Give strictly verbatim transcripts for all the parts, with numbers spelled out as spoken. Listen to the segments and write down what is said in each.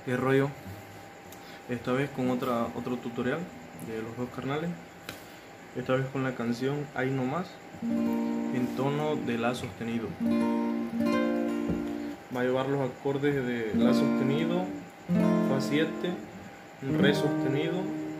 ¿Qué rollo? Esta vez con otra, otro tutorial de los dos carnales. Esta vez con la canción Ahí No Más en tono de La sostenido. Va a llevar los acordes de La sostenido, Fa siete, Re sostenido,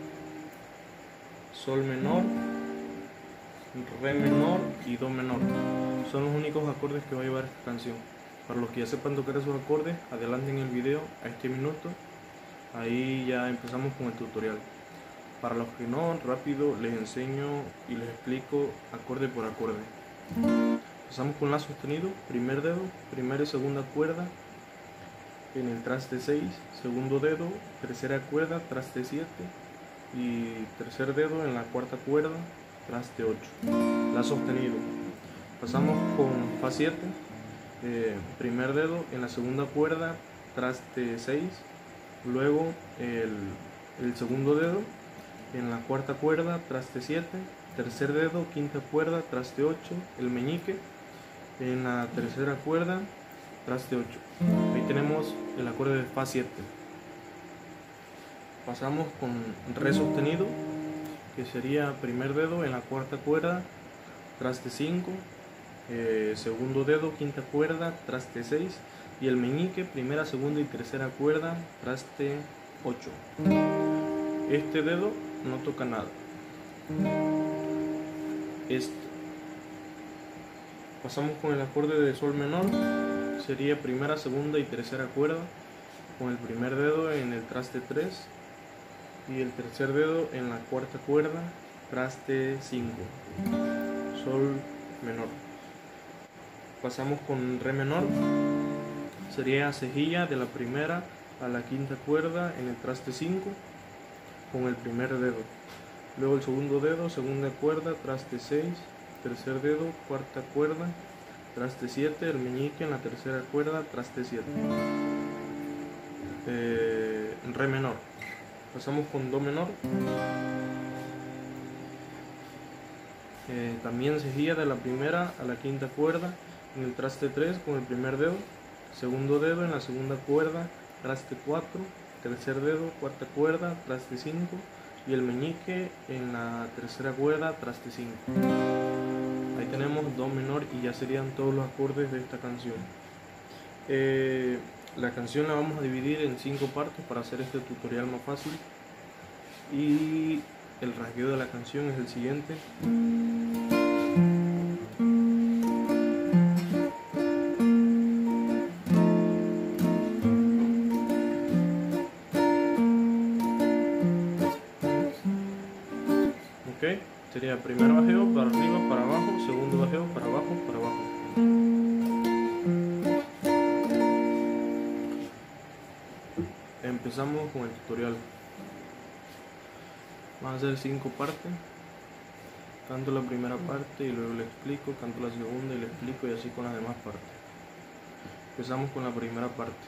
Sol menor, Re menor y Do menor. Son los únicos acordes que va a llevar esta canción. Para los que ya sepan tocar esos acordes, adelanten el video a este minuto. Ahí ya empezamos con el tutorial. Para los que no, rápido les enseño y les explico acorde por acorde. Empezamos con La sostenido, primer dedo, primera y segunda cuerda en el traste seis, segundo dedo, tercera cuerda, traste siete y tercer dedo en la cuarta cuerda, traste ocho. La sostenido. Pasamos con Fa siete, eh, primer dedo en la segunda cuerda, traste seis, luego el, el segundo dedo en la cuarta cuerda, traste siete, tercer dedo, quinta cuerda, traste ocho, el meñique en la tercera cuerda, traste ocho. Ahí tenemos el acorde de Fa siete. Pasamos con Re sostenido, que sería primer dedo en la cuarta cuerda, traste cinco, eh, segundo dedo, quinta cuerda, traste seis y el meñique, primera, segunda y tercera cuerda, traste ocho. Este dedo no toca nada. Este. Pasamos con el acorde de Sol menor, sería primera, segunda y tercera cuerda, con el primer dedo en el traste tres y el tercer dedo en la cuarta cuerda, traste cinco. Sol menor. Pasamos con Re menor, sería cejilla de la primera a la quinta cuerda en el traste cinco con el primer dedo, luego el segundo dedo, segunda cuerda, traste seis, tercer dedo, cuarta cuerda, traste siete, el meñique en la tercera cuerda, traste siete. eh, Re menor. Pasamos con Do menor, eh, también cejilla de la primera a la quinta cuerda en el traste tres con el primer dedo, segundo dedo en la segunda cuerda, traste cuatro, tercer dedo, cuarta cuerda, traste cinco y el meñique en la tercera cuerda, traste cinco. Ahí tenemos Do menor y ya serían todos los acordes de esta canción. Eh, la canción la vamos a dividir en cinco partes para hacer este tutorial más fácil, y el rasgueo de la canción es el siguiente. Ok, sería primer bajeo para arriba, para abajo, segundo bajeo para abajo, para abajo. Empezamos con el tutorial. Vamos a hacer cinco partes. Canto la primera parte y luego le explico, canto la segunda y le explico, y así con las demás partes. Empezamos con la primera parte.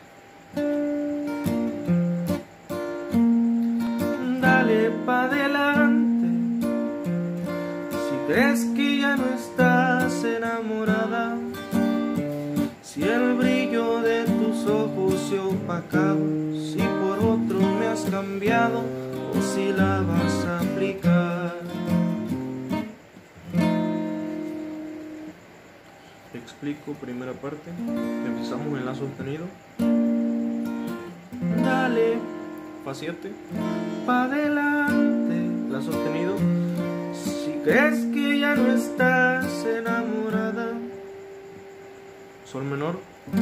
Dale pa' adelante, si crees que ya no estás enamorada, si el brillo de tus ojos se ha opacado, si por otro me has cambiado o si la vas a aplicar. Explico primera parte. Empezamos en La sostenido. Dale Fa siete, pa' adelante, La sostenido, si crees que ya no estás enamorada, Sol menor,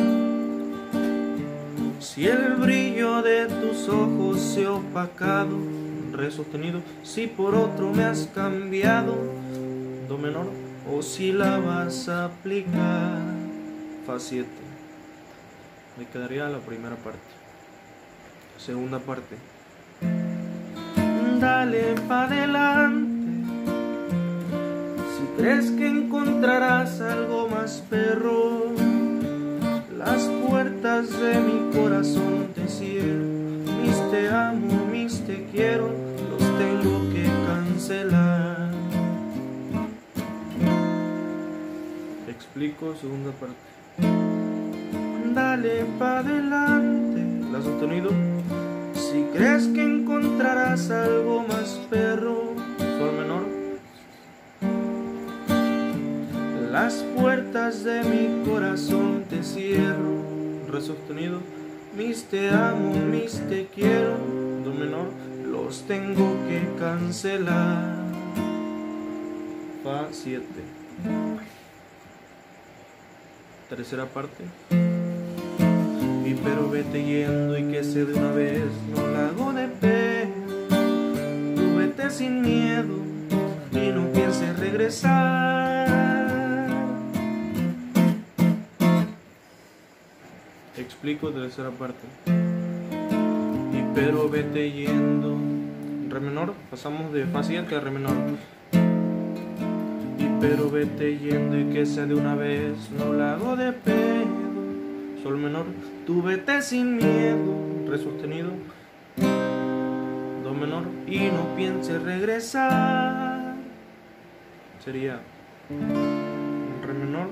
si el brillo de tus ojos se ha opacado, Re sostenido, si por otro me has cambiado Do menor, o si la vas a aplicar. Fa siete. Me quedaría la primera parte. Segunda parte. Dale pa' adelante, si crees que encontrarás algo más perro, las puertas de mi corazón te cierro, mis te amo, mis te quiero, los tengo que cancelar. Explico segunda parte. Dale pa' adelante, La sostenido, crees que encontrarás algo más perro, sol menor, las puertas de mi corazón te cierro, re sostenido, mis te amo, mis te quiero, do menor, los tengo que cancelar. fa siete. Tercera parte. Y pero vete yendo y que se de una vez, no la hago de pedo. Tú vete sin miedo y no pienses regresar. Explico tercera parte. Y pero vete yendo. Re menor, pasamos de fa siete a re menor. Y pero vete yendo y que sea de una vez, no la hago de pedo. Sol menor, Tú vete sin miedo re sostenido, do menor, y no pienses regresar. sería re menor,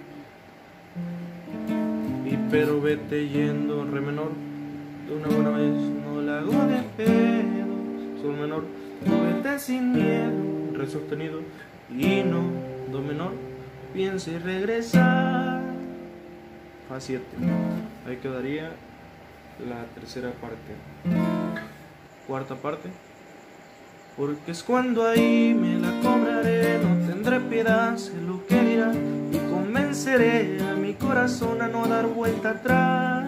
Y pero vete yendo, re menor, de una buena vez, no la hago de pedo. sol menor, Tú vete sin miedo re sostenido, y no do menor, pienses regresar. fa siete. Ahí quedaría la tercera parte. Cuarta parte. Porque es cuando ahí me la cobraré, no tendré piedad, sé lo que dirá y convenceré a mi corazón a no dar vuelta atrás.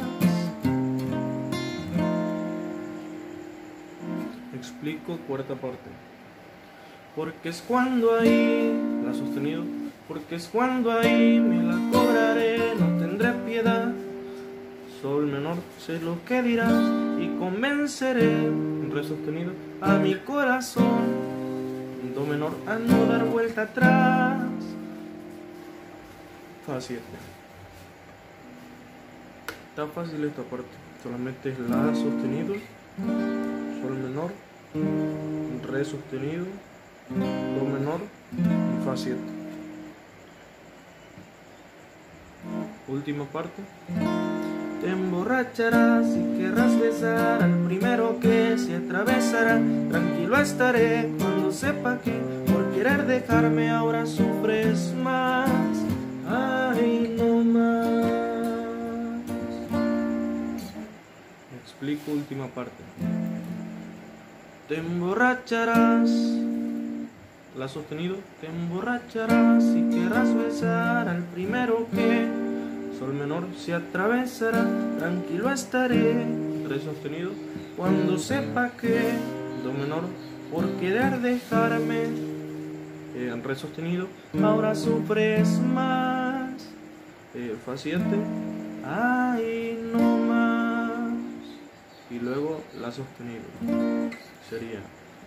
Explico cuarta parte. Porque es cuando ahí, La sostenido, porque es cuando ahí me la cobraré, no tendré piedad, sol menor, sé lo que dirás y convenceré re sostenido, a mi corazón do menor, a no dar vuelta atrás. fa siete. Está fácil esta parte. Solamente es la sostenido, sol menor, re sostenido, do menor y fa siete. Última parte. Te emborracharás y querrás besar al primero que se atravesará. Tranquilo estaré cuando sepa que por querer dejarme ahora sufres más. Ay, no más. Explico última parte. Te emborracharás, La sostenido, te emborracharás y querrás besar al primero que sol menor, se atravesará. Tranquilo estaré re sostenido, cuando sepa que do menor, por querer dejarme eh, re sostenido, ahora sufres más. eh, fa siete Ay, no más. y luego la sostenido. Sería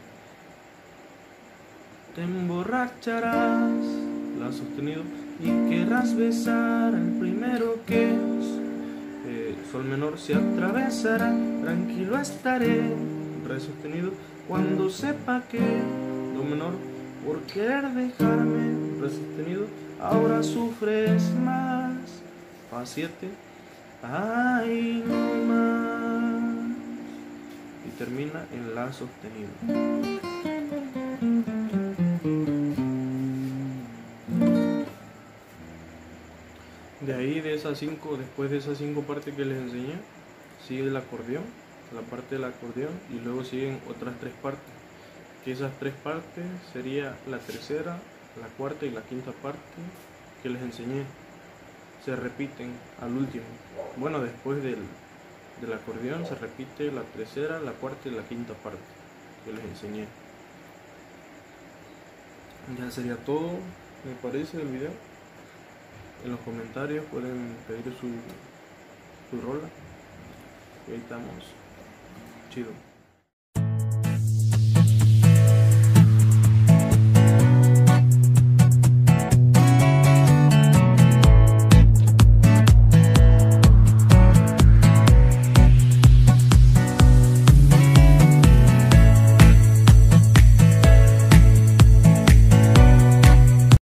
Te emborracharás la sostenido, y querrás besar al primero que eh, sol menor, se atravesará. Tranquilo estaré re sostenido, cuando sepa que do menor, por querer dejarme re sostenido, ahora sufres más. fa siete Ay, no más. y termina en la sostenido. De ahí, de esas cinco, después de esas cinco partes que les enseñé, sigue el acordeón, la parte del acordeón, y luego siguen otras tres partes. Que esas tres partes sería la tercera, la cuarta y la quinta parte que les enseñé. Se repiten al último. Bueno, después del, del acordeón se repite la tercera, la cuarta y la quinta parte que les enseñé. Ya sería todo, me parece, del video. En los comentarios pueden pedir su, su rola. Y ahí estamos. Chido.